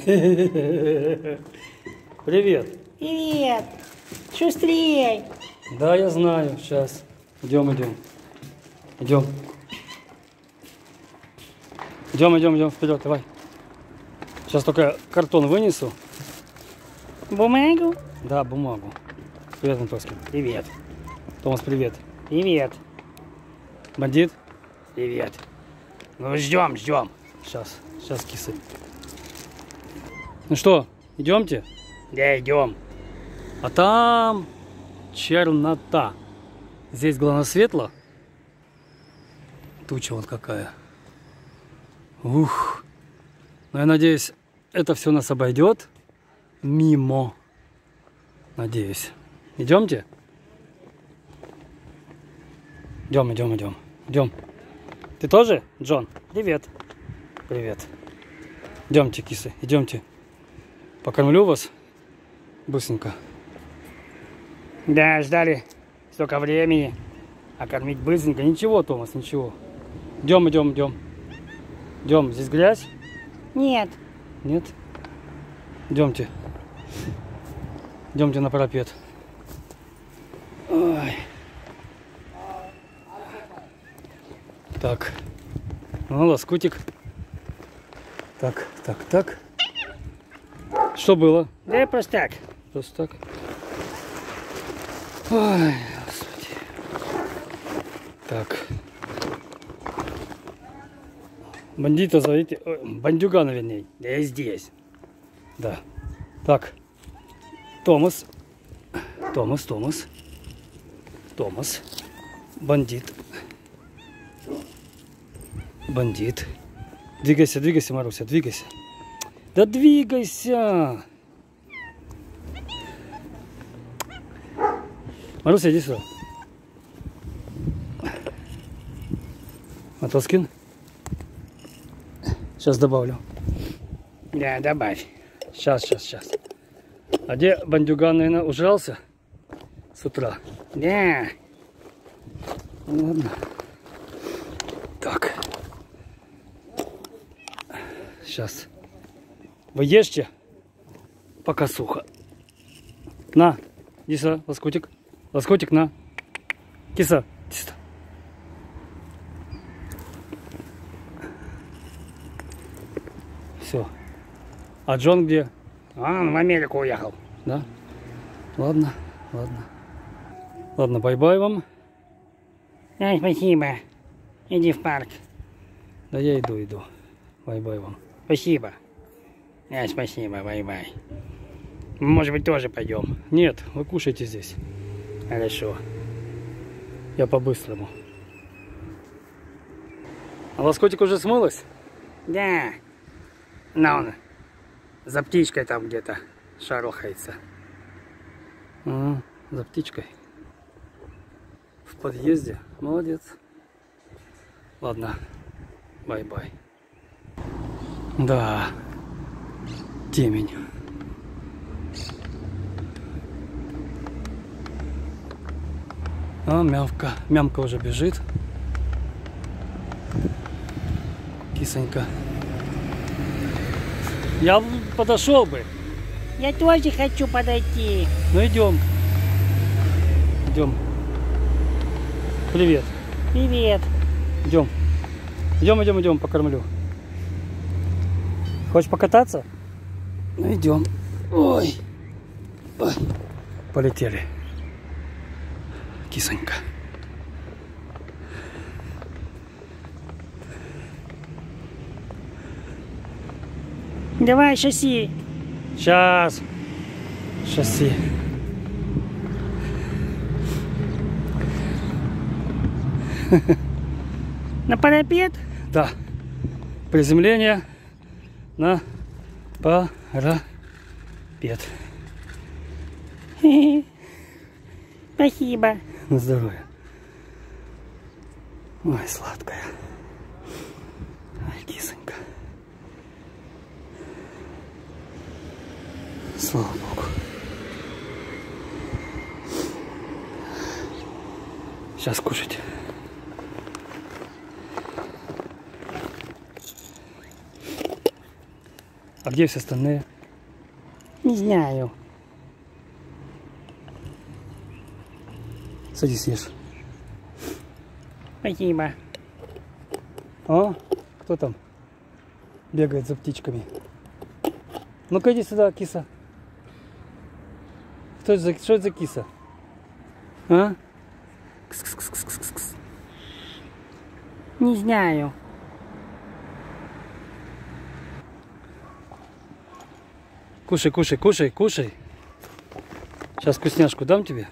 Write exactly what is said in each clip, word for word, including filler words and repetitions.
Привет. Привет. Шустрей. Да, я знаю. Сейчас. Идем, идем. Идем. Идем, идем, идем. Вперед, давай. Сейчас только картон вынесу. Бумагу? Да, бумагу. Привет, Антоскин. Привет. Томас, привет. Привет. Бандит? Привет. Ну, ждем, ждем. Сейчас, сейчас, кисы. Ну что, идемте? Да, идем. А там чернота. Здесь, главное, светло. Туча вот какая. Ух. Но я надеюсь, это все нас обойдет мимо. Надеюсь. Идемте? Идем, идем, идем. Идем. Ты тоже, Джон? Привет. Привет. Идемте, кисы, идемте. Покормлю вас быстренько. Да, ждали столько времени. А кормить быстренько. Ничего, Томас, ничего. Идем, идем, идем. Идем. Здесь грязь? Нет. Нет? Идемте. Идемте на парапет. Ой. Так. Ну, лоскутик. Так, так, так. Что было? Да, просто так. Просто так. Ой, Господи. Так. Бандита зовите. Ой, бандюгана, вернее. Да, я здесь. Да. Так. Томас. Томас, Томас. Томас. Бандит. Бандит. Двигайся, двигайся, Маруся, двигайся. Да двигайся. Маруся, иди сюда. Матоскин. Сейчас добавлю. Да, добавь. Сейчас, сейчас, сейчас. А где бандюган, наверное, ужрался с утра? Да. Ладно. Так. Сейчас. Вы ешьте, пока сухо. На, иди сюда, лоскутик. Лоскутик, на. Киса, иди сюда. Все. А Джон где? Он в Америку уехал. Да? Ладно, ладно. Ладно, бай-бай вам. Да, спасибо. Иди в парк. Да я иду, иду. Бай-бай вам. Спасибо. Да, спасибо, бай-бай. Может быть, тоже пойдем. Нет, вы кушайте здесь. Хорошо. Я по-быстрому. А лоскутик уже смылась? Да. На он за птичкой там где-то шарохается. А, за птичкой. В подъезде. Молодец. Ладно. Бай-бай. Да. Темень. А, мявка. Мямка уже бежит. Кисонька. Я подошел бы. Я тоже хочу подойти. Ну идем. Идем. Привет. Привет. Идем. Идем, идем, идем, покормлю. Хочешь покататься? Ну идем. Ой. Ой. Полетели. Кисонька. Давай, шасси. Сейчас. Шасси. На парапет? Да. Приземление на парапет. Спасибо. На здоровье. Ой, сладкая. Ой, кисонька. Слава Богу. Сейчас кушать. А где все остальные? Не знаю. Садись, ешь. Спасибо. А? Кто там бегает за птичками? Ну-ка иди сюда, киса. Что это за, что это за киса? А? Кс-кс-кс-кс-кс-кс. Не знаю. Кушай, кушай, кушай, кушай. Сейчас вкусняшку дам тебе.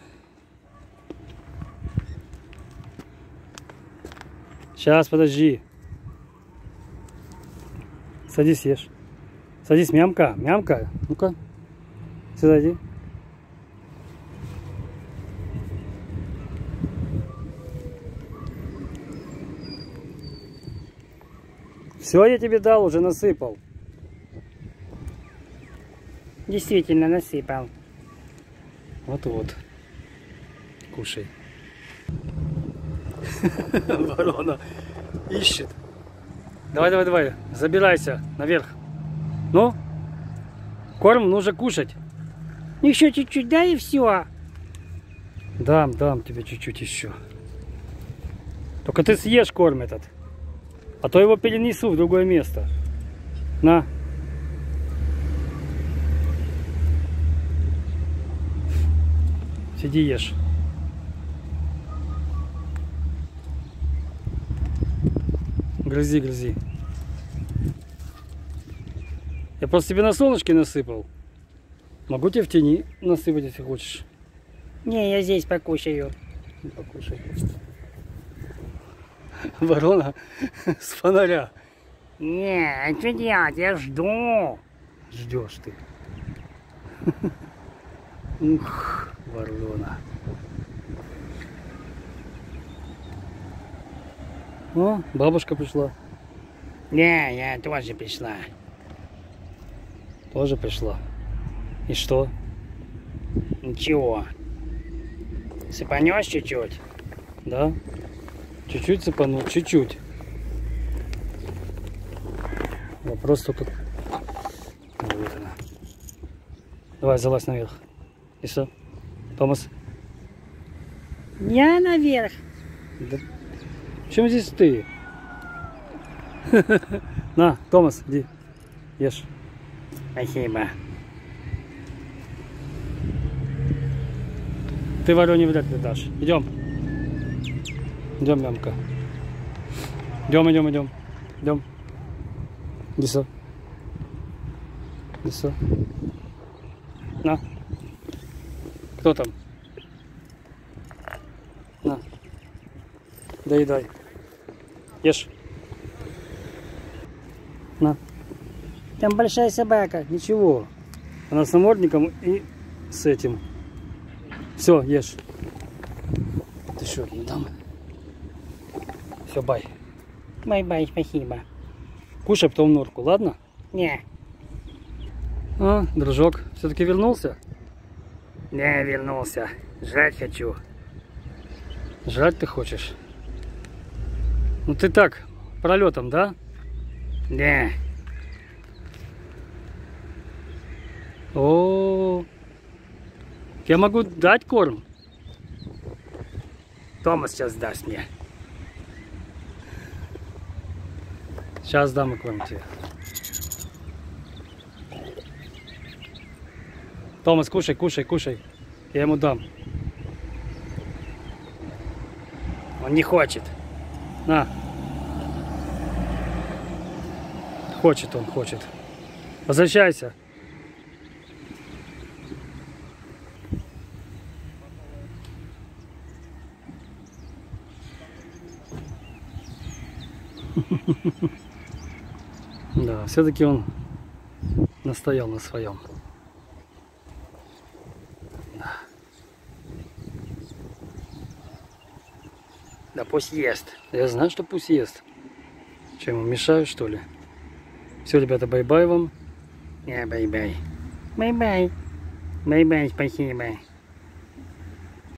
Сейчас, подожди. Садись, ешь. Садись, мямка, мямка. Ну-ка, сюда иди. Все, я тебе дал, уже насыпал. Действительно насыпал. Вот-вот. Кушай. Ворона ищет. Давай, давай, давай. Забирайся наверх. Ну? Корм нужно кушать. Еще чуть-чуть, да и все. Дам, дам тебе чуть-чуть еще. Только ты съешь корм этот. А то его перенесу в другое место. На. Сиди, ешь. Грызи, грызи. Я просто тебе на солнышке насыпал. Могу тебе в тени насыпать, если хочешь. Не, я здесь покушаю. Покушай. Ворона с фонаря. Не, а что делать? Я жду. Ждешь ты. Ух, ворона. О, бабушка пришла. Не, я тоже пришла. Тоже пришла. И что? Ничего. Сыпанешь чуть-чуть? Да? Чуть-чуть сыпанул, чуть-чуть. Вопрос только... Вот она. Давай, залазь наверх. И все. Томас. Я наверх. Да... В чем здесь ты? На, Томас, иди. Ешь. Спасибо. Ты вороне вряд ли дашь. Идем. Идем, мямка. Идем, идем, идем. Идем. Иди сюда. Иди сюда. На. Кто там? На. Доедай. Ешь. На. Там большая собака. Ничего. Она с намордником и с этим. Все, ешь. Ты еще одну дам. Все, бай. Бай-бай, спасибо. Кушай потом норку, ладно? Не. А, дружок, все-таки вернулся? Не, вернулся. Жрать хочу. Жрать ты хочешь? Ну ты так, пролетом, да? Не. О, я могу дать корм? Томас сейчас даст мне. Сейчас дам и корм тебе. Томас, кушай, кушай, кушай. Я ему дам. Он не хочет. На. Хочет он, хочет. Возвращайся. Да, все-таки он настоял на своем. Да. Да пусть ест. Я знаю, что пусть ест. Чем ему мешаю, что ли? Все, ребята, бай-бай вам. Не, бай-бай. Бай-бай. Бай-бай, спасибо.